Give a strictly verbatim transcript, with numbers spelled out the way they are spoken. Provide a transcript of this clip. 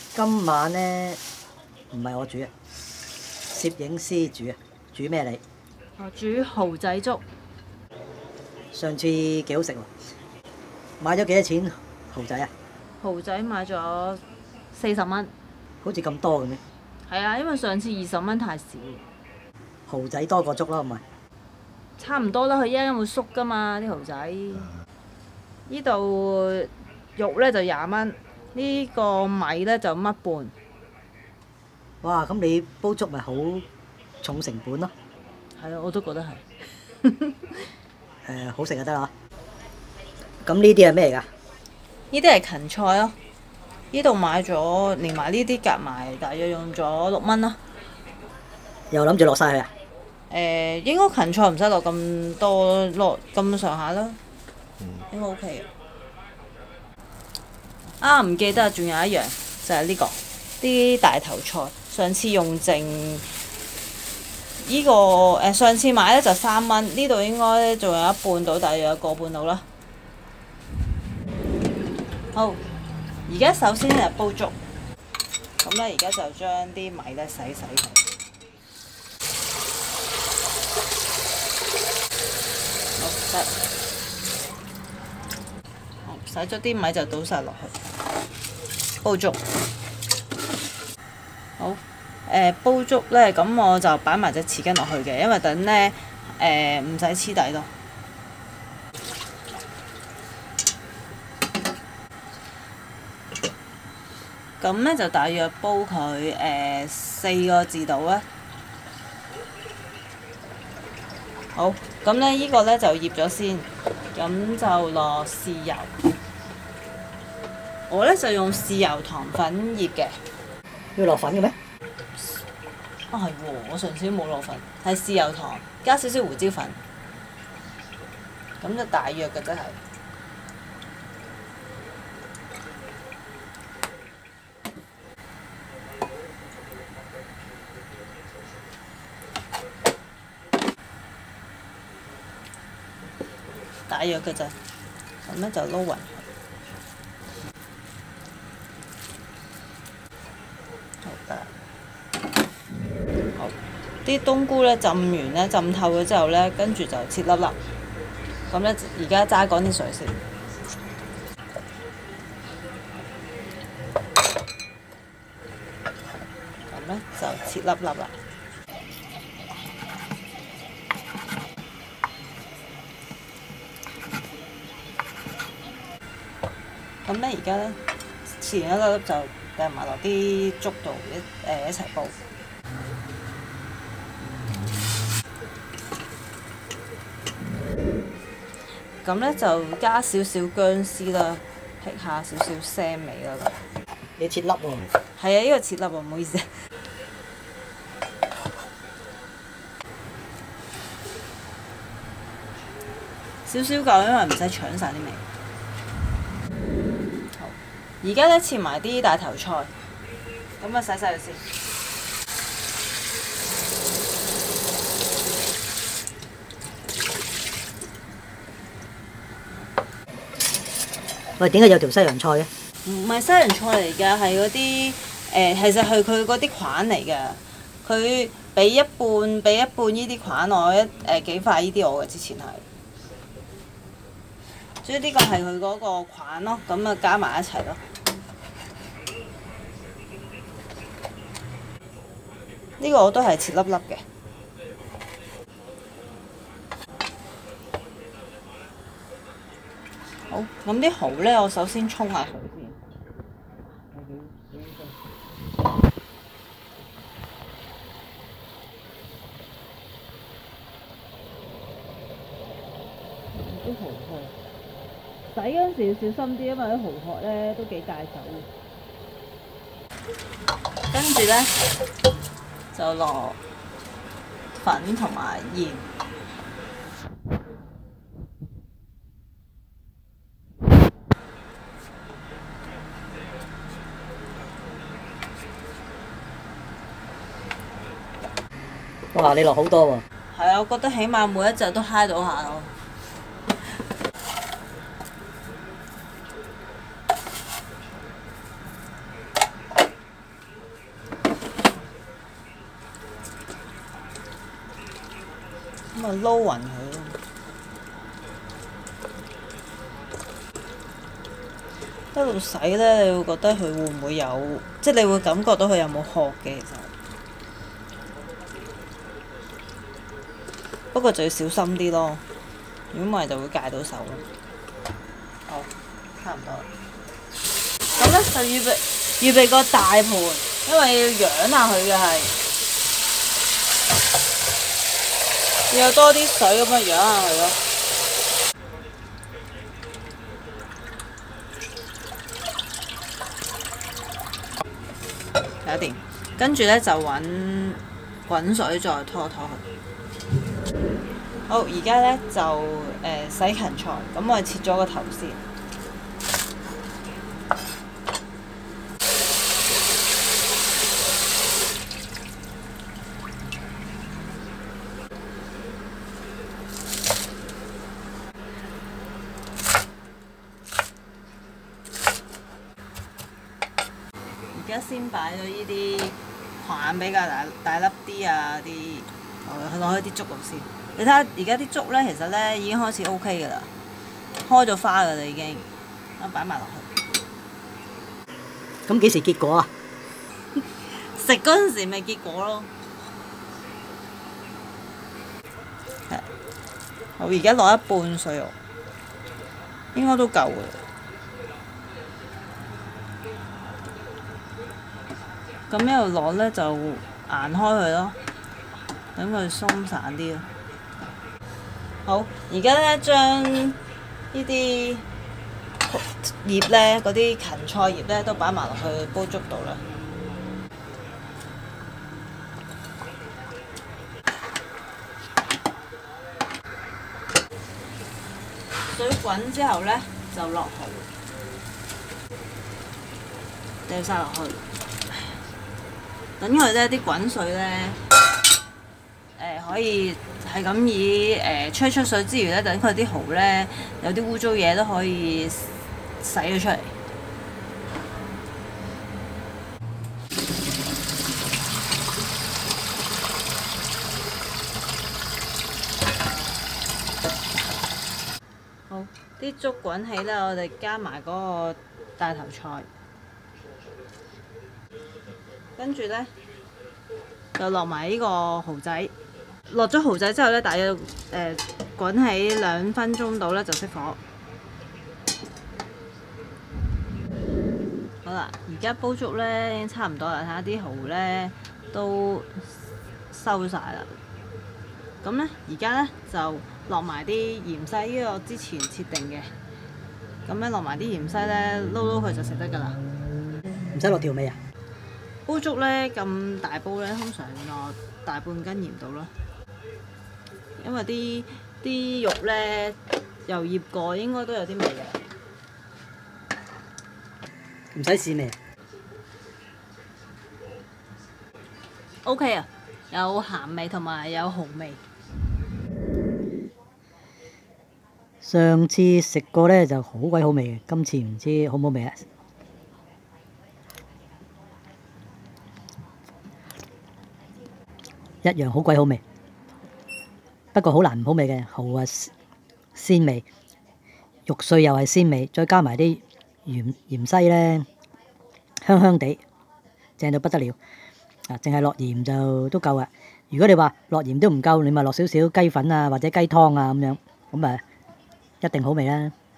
今晚咧唔係我煮啊，攝影師煮啊。煮咩你？ 我煮蠔仔粥。 上次幾好食喎。買咗幾多錢蠔仔啊？ 蠔仔買咗四十蚊。 好似咁多嘅咩？ 係啊，因為上次二十蚊太少。 蠔仔多過粥啦，唔係？ 差唔多啦，佢一陣會縮噶嘛啲蠔仔。呢度肉咧就廿蚊，呢個米咧就乜半。 哇！咁你煲粥咪好重成本咯？ 係啊，我都覺得係。 誒，好食就得啦。咁呢啲係咩嚟㗎？ 呢啲係芹菜咯。呢度買咗，連埋呢啲夾埋，大約用咗六蚊啦。 又諗住落晒去啊？ 誒，應該芹菜唔使落咁多，落咁上下啦。應該 OK 嘅。啊，唔記得，仲有一樣就係呢個啲大頭菜。上次用剩呢個誒，上次買咧就三蚊，呢度應該仲有一半到，大約有個半到啦。好，而家首先係煲粥，咁咧而家就將啲米咧洗洗佢。好得，好洗咗啲米就倒晒落去煲粥。好，誒煲粥咧，咁我就擺埋隻匙羹落去嘅，因為等咧誒唔使黐底咯。咁咧就大約煲佢誒四個字度啦。好，咁咧呢個咧就醃咗先，咁就落豉油。我咧就用豉油糖粉醃嘅。 要落粉嘅咩？ 啊係喎，我上次都冇落粉，係豉油糖加少少胡椒粉，咁就大約嘅真係。大約嘅啫，咁咧就撈勻佢。好得。好，啲冬菇咧浸完咧浸透咗之後咧，跟住就切粒粒。咁咧而家揸乾啲水先。咁咧就切粒粒啦。咁咧而家咧切完一粒粒就掟埋落啲粥度一誒一齊煲。咁咧就加少少薑絲啦，辟下少少腥味啦。 你切粒喎？ 係啊，呢個切粒喎，唔好意思。少少夠，因為唔使搶晒啲味。好，而家咧切埋啲大頭菜，咁啊洗晒佢先。 喂，點解有條西洋菜嘅？ 唔係西洋菜嚟㗎，係嗰啲誒，其實係佢嗰啲菌嚟㗎。佢俾一半，俾一半呢啲菌我，一誒幾塊呢啲我嘅之前係。所以呢個係佢嗰個菌咯，咁啊加埋一齊咯。呢個我都係切粒粒嘅。好，咁啲蠔咧，我首先沖下水先。啲蠔殼洗嗰陣時要小心啲，因為啲蠔殼咧都幾大手嘅。跟住咧就落粉同埋鹽。 哇！你落好多喎。 係啊，我覺得起碼每一隻都揩到下咯。 咁啊撈勻佢咯。一路洗咧，你會覺得佢會唔會有，即係你會感覺到佢有冇殼嘅其實。不過就要小心啲咯，如果唔係就會戒到手咯。好，差唔多啦。咁咧就預備預備個大盤，因為要養下佢嘅係，要有多啲水咁樣養下佢咯。搞掂，跟住咧就揾滾水再拖拖佢。好，而家咧就誒、呃、洗芹菜，咁我哋切咗個頭先。而家先擺咗呢啲菌比較大大粒啲啊啲，我攞開啲粥度先。你睇下而家啲粥咧，其實咧已經開始 O K 㗎啦，開咗花㗎啦已經，我擺埋落去。 咁幾時結果啊？ 食嗰陣時咪結果咯。係，好，而家落一半水肉，應該都夠嘅。咁一路落咧就硬開佢咯，等佢鬆散啲咯。好，而家咧將呢啲葉咧，嗰啲芹菜葉咧都擺埋落去煲粥度啦。水滾之後咧就落蠔，掉晒落去。等佢咧啲滾水咧，誒、呃、可以係咁以誒、呃、吹出水之餘咧，等佢啲蠔咧有啲污糟嘢都可以洗咗出嚟。好，啲粥滾起啦，我哋加埋嗰個大頭菜。跟住咧，就落埋呢個蠔仔，落咗蠔仔之後咧，大約誒、呃、滾起兩分鐘到咧就熄火。好啦，而家煲粥咧已經差唔多啦，睇下啲蠔咧都收晒啦。咁咧，而家咧就落埋啲芫茜，呢個我之前設定嘅。咁咧落埋啲芫茜咧，撈撈佢就食得㗎啦。 唔使落調味啊？ 煲粥咧咁大煲咧，通常落大半斤鹽到啦，因為啲啲肉咧又醃過，應該都有啲味嘅。 唔使試味啊 O K 啊，有鹹味同埋有蠔味。 上次食過咧就好鬼好味嘅，今次唔知好唔好味啊？一樣好鬼好味，不過好難唔好味嘅，蠔啊鮮味，肉碎又係鮮味，再加埋啲芫芫茜咧，香香地，正到不得了。啊，淨係落鹽就都夠啊！如果你話落鹽都唔夠，你咪落少少雞粉啊或者雞湯啊咁樣，咁啊一定好味啦〜